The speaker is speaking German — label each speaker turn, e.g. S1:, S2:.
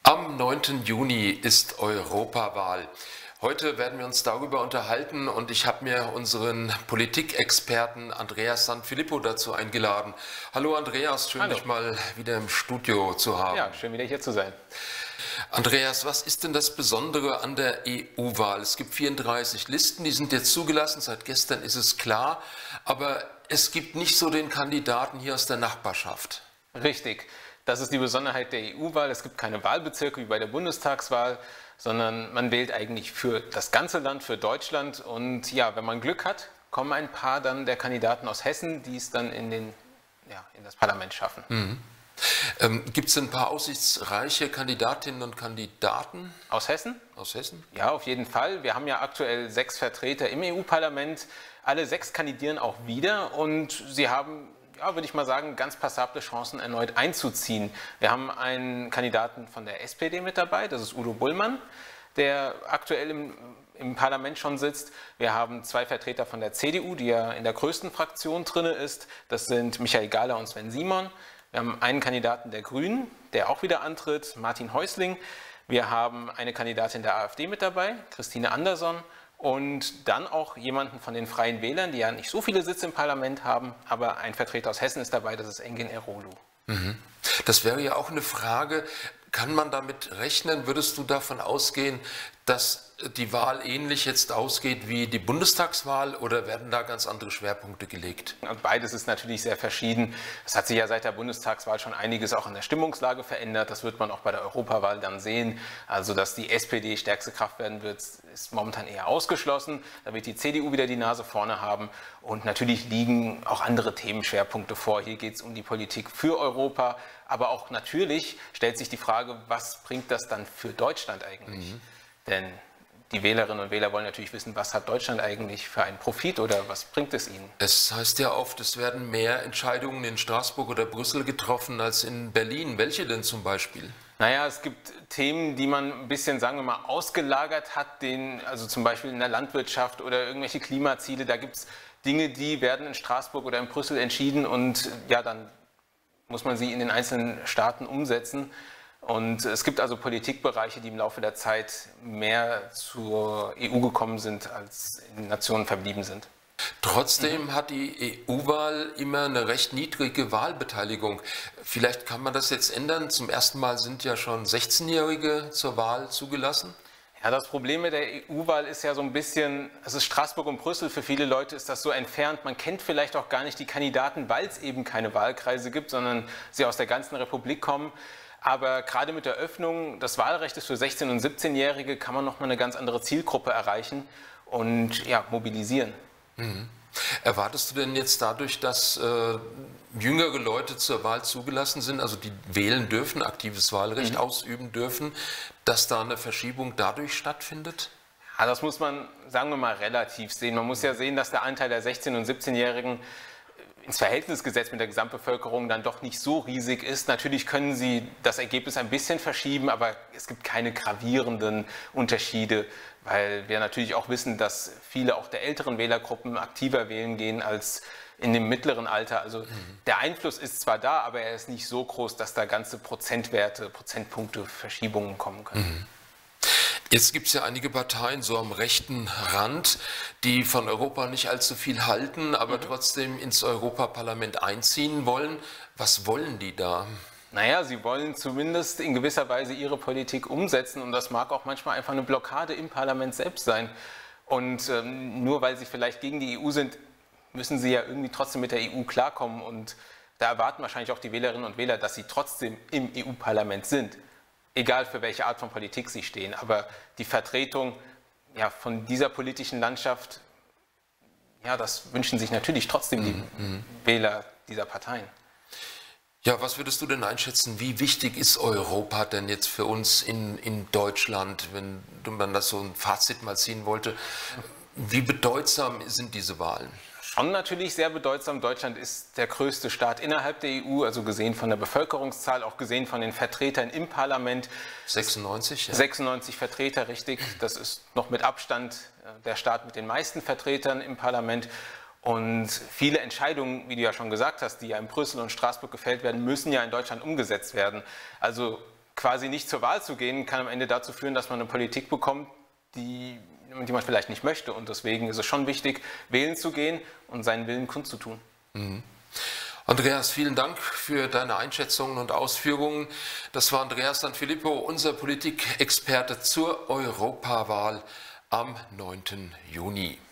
S1: Am 9. Juni ist Europawahl. Heute werden wir uns darüber unterhalten und ich habe mir unseren Politikexperten Andreas Sanfilippo dazu eingeladen. Hallo Andreas, schön dich mal wieder im Studio zu haben.
S2: Ja, schön wieder hier zu sein.
S1: Andreas, was ist denn das Besondere an der EU-Wahl? Es gibt 34 Listen, die sind jetzt zugelassen, seit gestern ist es klar, aber es gibt nicht so den Kandidaten hier aus der Nachbarschaft.
S2: Richtig, das ist die Besonderheit der EU-Wahl. Es gibt keine Wahlbezirke wie bei der Bundestagswahl, sondern man wählt eigentlich für das ganze Land, für Deutschland. Und ja, wenn man Glück hat, kommen ein paar dann der Kandidaten aus Hessen, die es dann in das Parlament schaffen.
S1: Gibt es ein paar aussichtsreiche Kandidatinnen und Kandidaten?
S2: Aus Hessen?
S1: Aus Hessen?
S2: Ja, auf jeden Fall. Wir haben ja aktuell 6 Vertreter im EU-Parlament. Alle 6 kandidieren auch wieder und sie haben, ja, würde ich mal sagen, ganz passable Chancen erneut einzuziehen. Wir haben einen Kandidaten von der SPD mit dabei, das ist Udo Bullmann, der aktuell im Parlament schon sitzt. Wir haben 2 Vertreter von der CDU, die ja in der größten Fraktion drin ist. Das sind Michael Gahler und Sven Simon. Wir haben einen Kandidaten der Grünen, der auch wieder antritt, Martin Häusling. Wir haben eine Kandidatin der AfD mit dabei, Christine Anderson. Und dann auch jemanden von den Freien Wählern, die ja nicht so viele Sitze im Parlament haben, aber ein Vertreter aus Hessen ist dabei, das ist Engin Eroglu.
S1: Das wäre ja auch eine Frage, kann man damit rechnen, würdest du davon ausgehen, dass die Wahl ähnlich jetzt ausgeht wie die Bundestagswahl oder werden da ganz andere Schwerpunkte gelegt?
S2: Und beides ist natürlich sehr verschieden. Es hat sich ja seit der Bundestagswahl schon einiges auch an der Stimmungslage verändert. Das wird man auch bei der Europawahl dann sehen. Also, dass die SPD stärkste Kraft werden wird, ist momentan eher ausgeschlossen. Da wird die CDU wieder die Nase vorne haben. Und natürlich liegen auch andere Themenschwerpunkte vor. Hier geht es um die Politik für Europa. Aber auch natürlich stellt sich die Frage, was bringt das dann für Deutschland eigentlich? Denn die Wählerinnen und Wähler wollen natürlich wissen, was hat Deutschland eigentlich für einen Profit oder was bringt es ihnen?
S1: Es heißt ja oft, es werden mehr Entscheidungen in Straßburg oder Brüssel getroffen als in Berlin. Welche denn zum Beispiel?
S2: Naja, es gibt Themen, die man ein bisschen, sagen wir mal, ausgelagert hat, also zum Beispiel in der Landwirtschaft oder irgendwelche Klimaziele. Da gibt es Dinge, die werden in Straßburg oder in Brüssel entschieden und ja, dann muss man sie in den einzelnen Staaten umsetzen. Und es gibt also Politikbereiche, die im Laufe der Zeit mehr zur EU gekommen sind, als in Nationen verblieben sind.
S1: Trotzdem hat die EU-Wahl immer eine recht niedrige Wahlbeteiligung. Vielleicht kann man das jetzt ändern. Zum ersten Mal sind ja schon 16-Jährige zur Wahl zugelassen.
S2: Ja, das Problem mit der EU-Wahl ist ja so ein bisschen, es ist Straßburg und Brüssel, für viele Leute ist das so entfernt, man kennt vielleicht auch gar nicht die Kandidaten, weil es eben keine Wahlkreise gibt, sondern sie aus der ganzen Republik kommen. Aber gerade mit der Öffnung des Wahlrechts für 16- und 17-Jährige kann man nochmal eine ganz andere Zielgruppe erreichen und ja, mobilisieren.
S1: Erwartest du denn jetzt dadurch, dass jüngere Leute zur Wahl zugelassen sind, also die wählen dürfen, aktives Wahlrecht ausüben dürfen, dass da eine Verschiebung dadurch stattfindet?
S2: Ja, das muss man, sagen wir mal, relativ sehen. Man muss ja sehen, dass der Anteil der 16- und 17-Jährigen ins Verhältnis gesetzt mit der Gesamtbevölkerung dann doch nicht so riesig ist. Natürlich können sie das Ergebnis ein bisschen verschieben, aber es gibt keine gravierenden Unterschiede, weil wir natürlich auch wissen, dass viele auch der älteren Wählergruppen aktiver wählen gehen als in dem mittleren Alter. Also der Einfluss ist zwar da, aber er ist nicht so groß, dass da ganze Prozentwerte, Prozentpunkte Verschiebungen kommen können.
S1: Jetzt gibt es ja einige Parteien so am rechten Rand, die von Europa nicht allzu viel halten, aber trotzdem ins Europaparlament einziehen wollen. Was wollen die da?
S2: Naja, sie wollen zumindest in gewisser Weise ihre Politik umsetzen und das mag auch manchmal einfach eine Blockade im Parlament selbst sein. Und nur weil sie vielleicht gegen die EU sind, müssen sie ja irgendwie trotzdem mit der EU klarkommen und da erwarten wahrscheinlich auch die Wählerinnen und Wähler, dass sie trotzdem im EU-Parlament sind. Egal für welche Art von Politik sie stehen, aber die Vertretung ja, von dieser politischen Landschaft, ja, das wünschen sich natürlich trotzdem die Wähler dieser Parteien.
S1: Ja, was würdest du denn einschätzen, wie wichtig ist Europa denn jetzt für uns in Deutschland, wenn man das so ein Fazit mal ziehen wollte? Wie bedeutsam sind diese Wahlen?
S2: Schon natürlich sehr bedeutsam. Deutschland ist der größte Staat innerhalb der EU, also gesehen von der Bevölkerungszahl, auch gesehen von den Vertretern im Parlament.
S1: 96? Ja.
S2: 96 Vertreter, richtig. Das ist noch mit Abstand der Staat mit den meisten Vertretern im Parlament. Und viele Entscheidungen, wie du ja schon gesagt hast, die ja in Brüssel und Straßburg gefällt werden, müssen ja in Deutschland umgesetzt werden. Also quasi nicht zur Wahl zu gehen, kann am Ende dazu führen, dass man eine Politik bekommt, die man vielleicht nicht möchte. Und deswegen ist es schon wichtig, wählen zu gehen und seinen Willen kundzutun.
S1: Andreas, vielen Dank für deine Einschätzungen und Ausführungen. Das war Andreas Sanfilippo, unser Politikexperte zur Europawahl am 9. Juni.